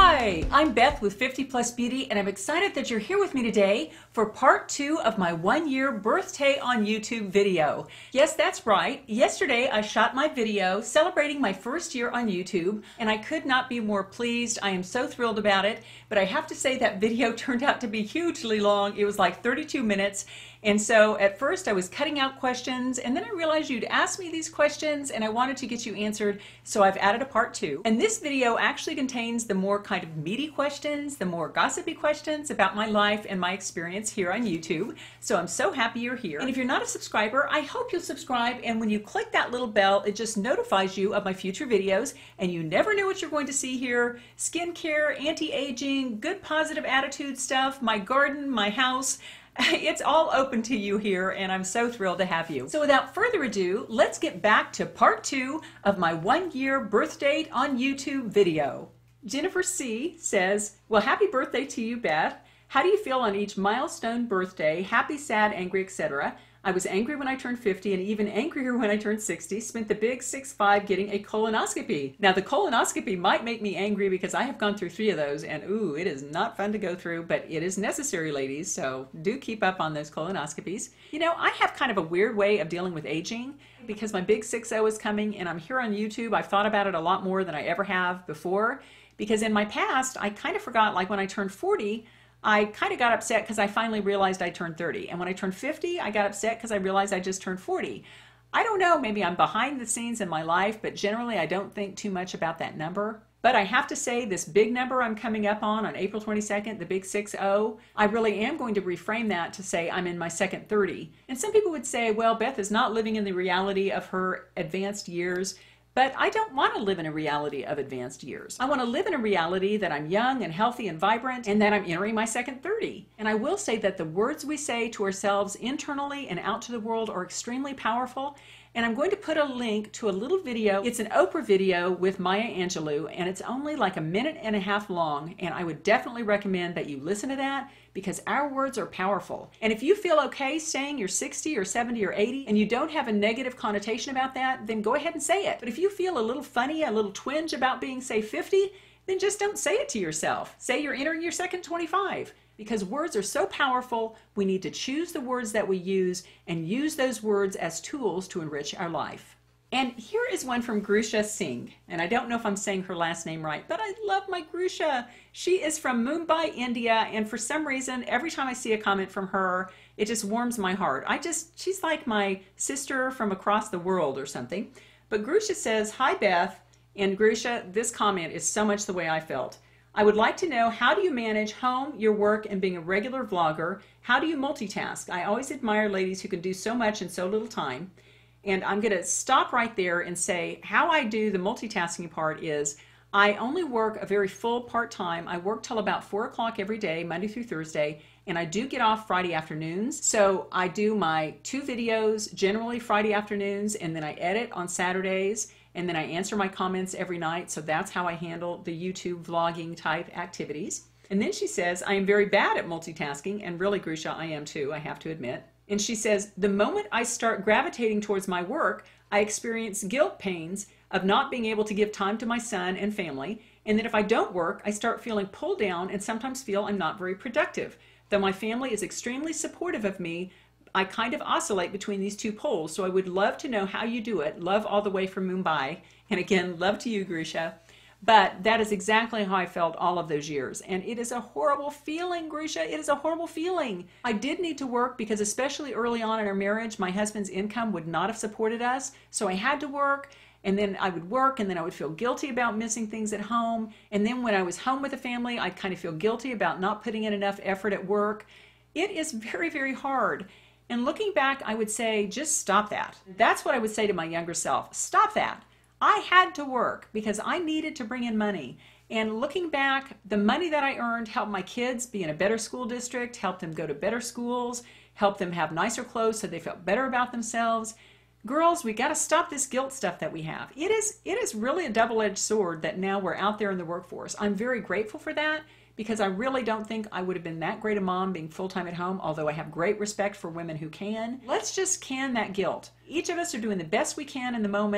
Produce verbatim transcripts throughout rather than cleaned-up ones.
Hi, I'm Beth with fifty plus Beauty, and I'm excited that you're here with me today for part two of my one year birthday on YouTube video. Yes, that's right. Yesterday I shot my video celebrating my first year on YouTube, and I could not be more pleased. I am so thrilled about it, but I have to say that video turned out to be hugely long. It was like thirty-two minutes. And so at first I was cutting out questions, and then I realized you'd ask me these questions and I wanted to get you answered, so I've added a part two. And this video actually contains the more kind of meaty questions, the more gossipy questions about my life and my experience here on YouTube. So I'm so happy you're here. And if you're not a subscriber, I hope you'll subscribe, and when you click that little bell, it just notifies you of my future videos, and you never know what you're going to see here. Skincare, anti-aging, good positive attitude stuff, my garden, my house. It's all open to you here, and I'm so thrilled to have you. So without further ado, let's get back to part two of my one year birth date on YouTube video. Jennifer C says, well, happy birthday to you, Beth. How do you feel on each milestone birthday? Happy, sad, angry, et cetera. I was angry when I turned fifty and even angrier when I turned sixty. Spent the big six five getting a colonoscopy. Now the colonoscopy might make me angry because I have gone through three of those, and ooh, it is not fun to go through, but it is necessary, ladies, so do keep up on those colonoscopies. You know, I have kind of a weird way of dealing with aging because my big six oh is coming and I'm here on YouTube. I've thought about it a lot more than I ever have before, because in my past, I kind of forgot, like when I turned forty, I kind of got upset because I finally realized I turned thirty. And when I turned fifty, I got upset because I realized I just turned forty. I don't know, maybe I'm behind the scenes in my life, but generally I don't think too much about that number. But I have to say, this big number I'm coming up on on April twenty-second, the big six oh, I really am going to reframe that to say I'm in my second thirty. And some people would say, well, Beth is not living in the reality of her advanced years. But I don't want to live in a reality of advanced years. I want to live in a reality that I'm young and healthy and vibrant, and that I'm entering my second thirty. And I will say that the words we say to ourselves internally and out to the world are extremely powerful. And I'm going to put a link to a little video. It's an Opra video with Maya Angelou, and it's only like a minute and a half long. And I would definitely recommend that you listen to that, because our words are powerful. And if you feel okay saying you're sixty or seventy or eighty and you don't have a negative connotation about that, then go ahead and say it. But if you feel a little funny, a little twinge about being, say, fifty, then just don't say it to yourself. Say you're entering your second twenty-five. Because words are so powerful, we need to choose the words that we use and use those words as tools to enrich our life. And here is one from Grusha Singh. And I don't know if I'm saying her last name right, but I love my Grusha. She is from Mumbai, India, and for some reason, every time I see a comment from her, it just warms my heart. I just, she's like my sister from across the world or something. But Grusha says, hi Beth, and Grusha, this comment is so much the way I felt. I would like to know, how do you manage home, your work, and being a regular vlogger? How do you multitask? I always admire ladies who can do so much in so little time. And I'm going to stop right there and say how I do the multitasking part is I only work a very full part-time. I work till about four o'clock every day, Monday through Thursday, and I do get off Friday afternoons. So I do my two videos, generally Friday afternoons, and then I edit on Saturdays, and then I answer my comments every night. So that's how I handle the YouTube vlogging type activities. And then she says, I am very bad at multitasking, and really, Grusha, I am too, I have to admit. And she says, the moment I start gravitating towards my work, I experience guilt pains of not being able to give time to my son and family. And then if I don't work, I start feeling pulled down and sometimes feel I'm not very productive. Though my family is extremely supportive of me, I kind of oscillate between these two poles. So I would love to know how you do it. Love all the way from Mumbai. And again, love to you, Grusha. But that is exactly how I felt all of those years. And it is a horrible feeling, Grusha. It is a horrible feeling. I did need to work because especially early on in our marriage, my husband's income would not have supported us. So I had to work, and then I would work, and then I would feel guilty about missing things at home. And then when I was home with the family, I'd kind of feel guilty about not putting in enough effort at work. It is very, very hard. And looking back, I would say, just stop that. That's what I would say to my younger self. Stop that. I had to work because I needed to bring in money. And looking back, the money that I earned helped my kids be in a better school district, helped them go to better schools, helped them have nicer clothes so they felt better about themselves. Girls, we got to stop this guilt stuff that we have. It is, it is really a double-edged sword that now we're out there in the workforce. I'm very grateful for that, because I really don't think I would have been that great a mom being full-time at home, although I have great respect for women who can. Let's just can that guilt. Each of us are doing the best we can in the moment,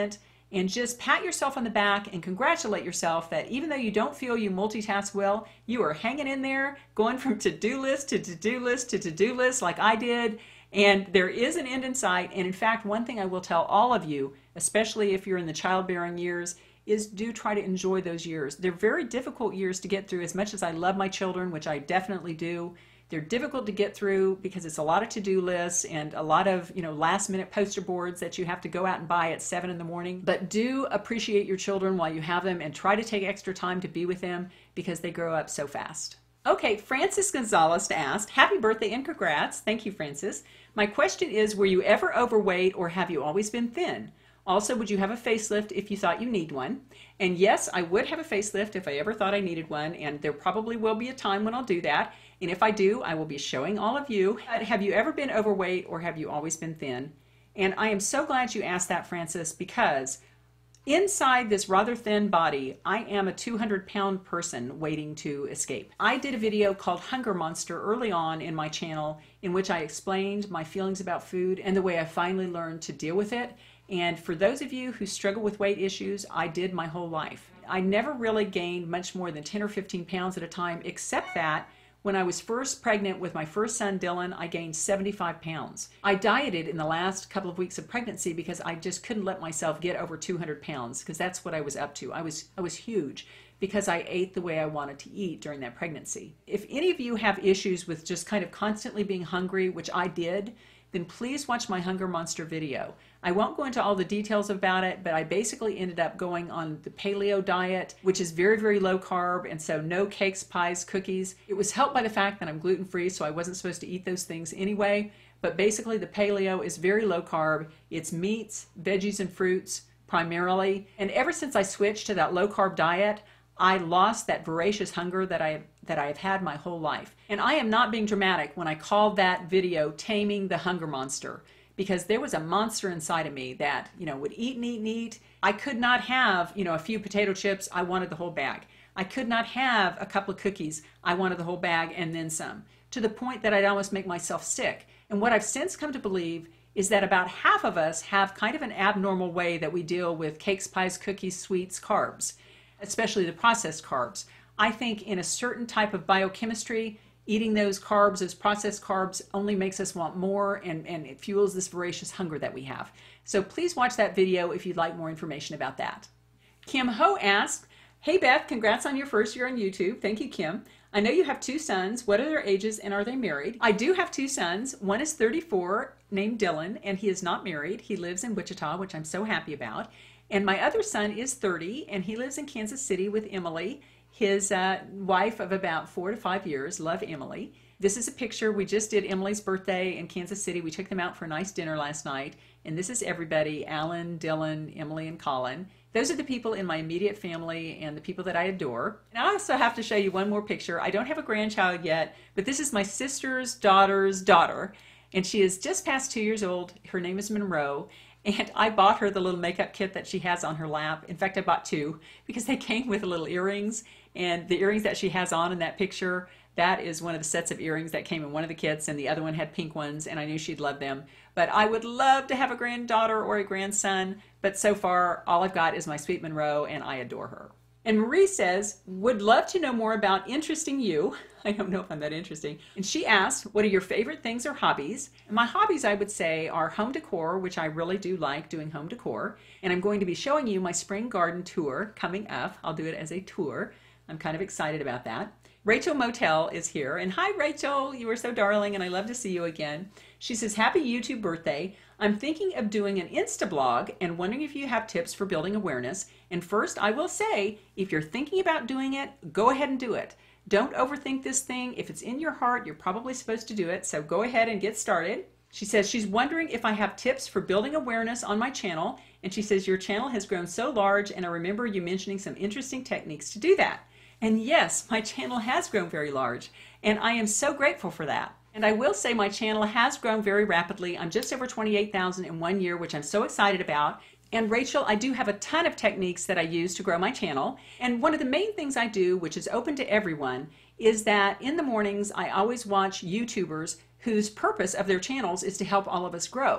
and just pat yourself on the back and congratulate yourself that even though you don't feel you multitask well, you are hanging in there, going from to-do list to to-do list to to-do list like I did. And there is an end in sight. And in fact, one thing I will tell all of you, especially if you're in the childbearing years, is do try to enjoy those years. They're very difficult years to get through. As much as I love my children, which I definitely do, they're difficult to get through because it's a lot of to-do lists and a lot of, you know, last minute poster boards that you have to go out and buy at seven in the morning. But do appreciate your children while you have them and try to take extra time to be with them because they grow up so fast. Okay, Francis Gonzalez asked, happy birthday and congrats. Thank you, Francis. My question is, were you ever overweight or have you always been thin? Also, would you have a facelift if you thought you need one? And yes, I would have a facelift if I ever thought I needed one, and there probably will be a time when I'll do that. And if I do, I will be showing all of you. Have you ever been overweight or have you always been thin? And I am so glad you asked that, Francis, because inside this rather thin body, I am a two hundred pound person waiting to escape. I did a video called Hunger Monster early on in my channel in which I explained my feelings about food and the way I finally learned to deal with it. And for those of you who struggle with weight issues, I did my whole life. I never really gained much more than ten or fifteen pounds at a time, except that when I was first pregnant with my first son, Dylan, I gained seventy-five pounds. I dieted in the last couple of weeks of pregnancy because I just couldn't let myself get over two hundred pounds because that's what I was up to. I was, I was huge because I ate the way I wanted to eat during that pregnancy. If any of you have issues with just kind of constantly being hungry, which I did, then please watch my Hunger Monster video. I won't go into all the details about it, but I basically ended up going on the paleo diet, which is very, very low carb, and so no cakes, pies, cookies. It was helped by the fact that I'm gluten-free, so I wasn't supposed to eat those things anyway, but basically the paleo is very low carb. It's meats, veggies, and fruits primarily, and ever since I switched to that low carb diet, I lost that voracious hunger that I that I have had my whole life. And I am not being dramatic when I called that video Taming the Hunger Monster, because there was a monster inside of me that, you know, would eat and eat and eat. I could not have, you know, a few potato chips. I wanted the whole bag. I could not have a couple of cookies. I wanted the whole bag and then some, to the point that I'd almost make myself sick. And what I've since come to believe is that about half of us have kind of an abnormal way that we deal with cakes, pies, cookies, sweets, carbs, especially the processed carbs. I think in a certain type of biochemistry, eating those carbs, those processed carbs, only makes us want more, and, and it fuels this voracious hunger that we have. So please watch that video if you'd like more information about that. Kim Ho asked, hey Beth, congrats on your first year on YouTube. Thank you, Kim. I know you have two sons. What are their ages and are they married? I do have two sons. One is thirty-four, named Dylan, and he is not married. He lives in Wichita, which I'm so happy about. And my other son is thirty, and he lives in Kansas City with Emily, his uh, wife of about four to five years. Love Emily. This is a picture. We just did Emily's birthday in Kansas City. We took them out for a nice dinner last night. And this is everybody, Alan, Dylan, Emily, and Colin. Those are the people in my immediate family and the people that I adore. And I also have to show you one more picture. I don't have a grandchild yet, but this is my sister's daughter's daughter. And she is just past two years old. Her name is Monroe. And I bought her the little makeup kit that she has on her lap. In fact, I bought two because they came with little earrings. And the earrings that she has on in that picture, that is one of the sets of earrings that came in one of the kits, and the other one had pink ones, and I knew she'd love them. But I would love to have a granddaughter or a grandson, but so far all I've got is my sweet Monroe, and I adore her. And Marie says, would love to know more about interesting you. I don't know if I'm that interesting. And she asked, what are your favorite things or hobbies? And my hobbies, I would say, are home decor, which I really do like doing home decor. And I'm going to be showing you my spring garden tour coming up. I'll do it as a tour. I'm kind of excited about that. Rachel Motel is here. And hi, Rachel. You are so darling, and I love to see you again. She says, happy YouTube birthday. I'm thinking of doing an Insta blog and wondering if you have tips for building awareness. And first, I will say, if you're thinking about doing it, go ahead and do it. Don't overthink this thing. If it's in your heart, you're probably supposed to do it. So go ahead and get started. She says she's wondering if I have tips for building awareness on my channel. And she says, your channel has grown so large, and I remember you mentioning some interesting techniques to do that. And yes, my channel has grown very large, and I am so grateful for that. And I will say my channel has grown very rapidly. I'm just over twenty-eight thousand in one year, which I'm so excited about. And Rachel, I do have a ton of techniques that I use to grow my channel. And one of the main things I do, which is open to everyone, is that in the mornings I always watch YouTubers whose purpose of their channels is to help all of us grow.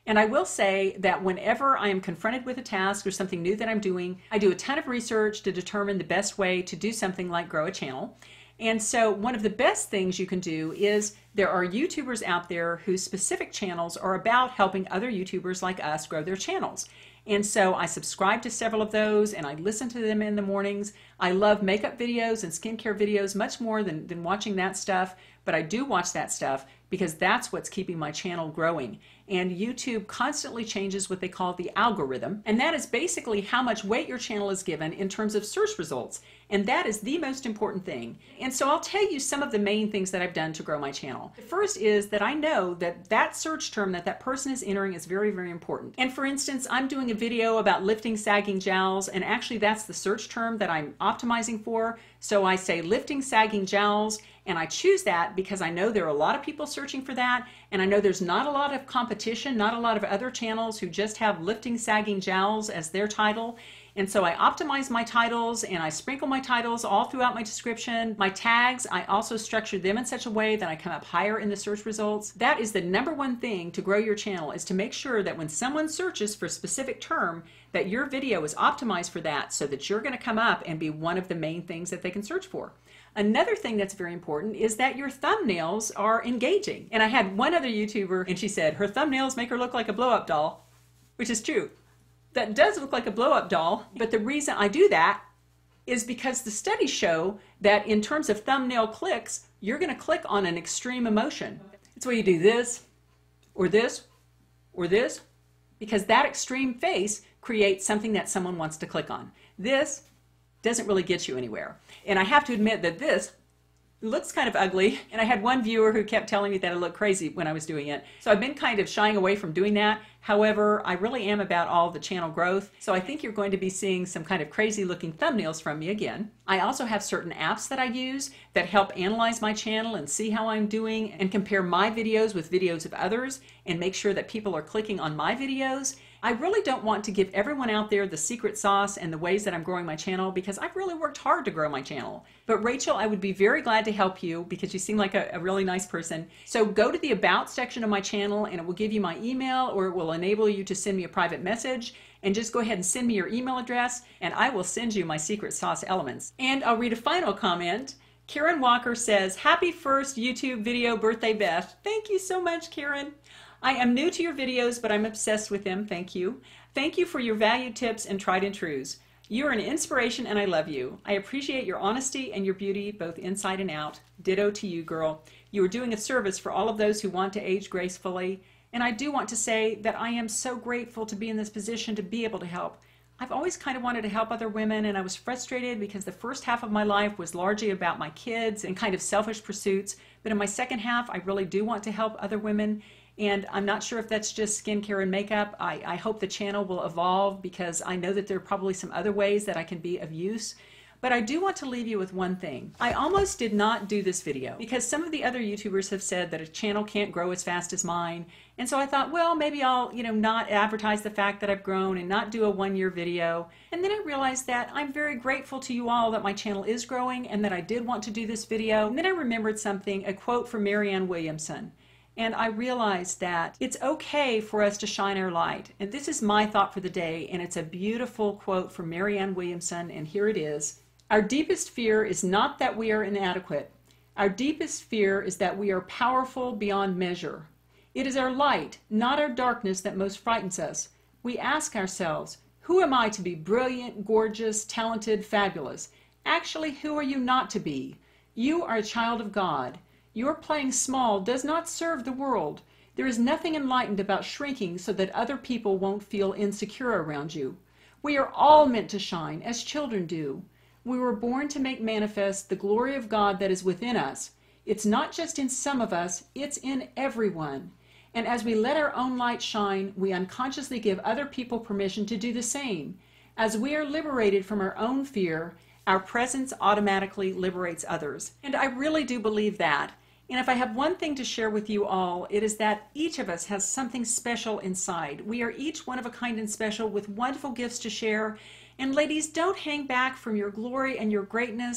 And I will say that whenever I am confronted with a task or something new that I'm doing, I do a ton of research to determine the best way to do something like grow a channel. And so one of the best things you can do is there are YouTubers out there whose specific channels are about helping other YouTubers like us grow their channels. And so I subscribe to several of those and I listen to them in the mornings. I love makeup videos and skincare videos much more than, than watching that stuff, but I do watch that stuff because that's what's keeping my channel growing. And YouTube constantly changes what they call the algorithm, and that is basically how much weight your channel is given in terms of search results. And that is the most important thing. And so I'll tell you some of the main things that I've done to grow my channel. The first is that I know that that search term that that person is entering is very, very important. And for instance, I'm doing a video about lifting sagging jowls, and actually that's the search term that I'm optimizing for. So I say lifting sagging jowls, and I choose that because I know there are a lot of people searching for that, and I know there's not a lot of competition, not a lot of other channels who just have lifting sagging jowls as their title. And so I optimize my titles and I sprinkle my titles all throughout my description. My tags, I also structure them in such a way that I come up higher in the search results. That is the number one thing to grow your channel, is to make sure that when someone searches for a specific term, that your video is optimized for that so that you're going to come up and be one of the main things that they can search for. Another thing that's very important is that your thumbnails are engaging. And I had one other YouTuber and she said her thumbnails make her look like a blow-up doll, which is true. That does look like a blow-up doll, but the reason I do that is because the studies show that in terms of thumbnail clicks, you're going to click on an extreme emotion. It's where you do this, or this, or this, because that extreme face creates something that someone wants to click on. This doesn't really get you anywhere. And I have to admit that this looks kind of ugly, and I had one viewer who kept telling me that it looked crazy when I was doing it. So I've been kind of shying away from doing that. However, I really am about all the channel growth, so I think you're going to be seeing some kind of crazy looking thumbnails from me again. I also have certain apps that I use that help analyze my channel and see how I'm doing and compare my videos with videos of others and make sure that people are clicking on my videos. I really don't want to give everyone out there the secret sauce and the ways that I'm growing my channel, because I've really worked hard to grow my channel. But Rachel, I would be very glad to help you because you seem like a, a really nice person. So go to the About section of my channel and it will give you my email, or it will enable you to send me a private message, and just go ahead and send me your email address and I will send you my secret sauce elements. And I'll read a final comment. Karen Walker says, happy first YouTube video birthday, Beth. Thank you so much, Karen. I am new to your videos, but I'm obsessed with them. Thank you. Thank you for your valued tips and tried and trues. You are an inspiration and I love you. I appreciate your honesty and your beauty, both inside and out. Ditto to you, girl. You are doing a service for all of those who want to age gracefully. And I do want to say that I am so grateful to be in this position to be able to help. I've always kind of wanted to help other women, and I was frustrated because the first half of my life was largely about my kids and kind of selfish pursuits. But in my second half, I really do want to help other women. And I'm not sure if that's just skincare and makeup. I, I hope the channel will evolve because I know that there are probably some other ways that I can be of use. But I do want to leave you with one thing. I almost did not do this video because some of the other YouTubers have said that a channel can't grow as fast as mine. And so I thought, well, maybe I'll, you know, not advertise the fact that I've grown and not do a one-year video. And then I realized that I'm very grateful to you all that my channel is growing and that I did want to do this video. And then I remembered something, a quote from Marianne Williamson. And I realized that it's okay for us to shine our light. And this is my thought for the day, and it's a beautiful quote from Marianne Williamson, and here it is. Our deepest fear is not that we are inadequate. Our deepest fear is that we are powerful beyond measure. It is our light, not our darkness, that most frightens us. We ask ourselves, who am I to be brilliant, gorgeous, talented, fabulous? Actually, who are you not to be? You are a child of God. Your playing small does not serve the world. There is nothing enlightened about shrinking so that other people won't feel insecure around you. We are all meant to shine, as children do. We were born to make manifest the glory of God that is within us. It's not just in some of us, it's in everyone. And as we let our own light shine, we unconsciously give other people permission to do the same. As we are liberated from our own fear, our presence automatically liberates others. And I really do believe that. And if I have one thing to share with you all, it is that each of us has something special inside. We are each one of a kind and special with wonderful gifts to share. And ladies, don't hang back from your glory and your greatness.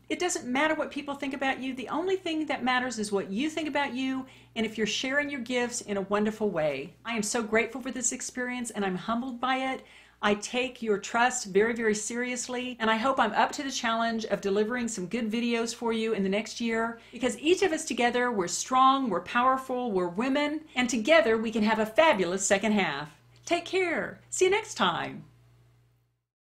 It doesn't matter what people think about you. The only thing that matters is what you think about you and if you're sharing your gifts in a wonderful way. I am so grateful for this experience and I'm humbled by it. I take your trust very, very seriously, and I hope I'm up to the challenge of delivering some good videos for you in the next year, because each of us together, we're strong, we're powerful, we're women, and together we can have a fabulous second half. Take care. See you next time.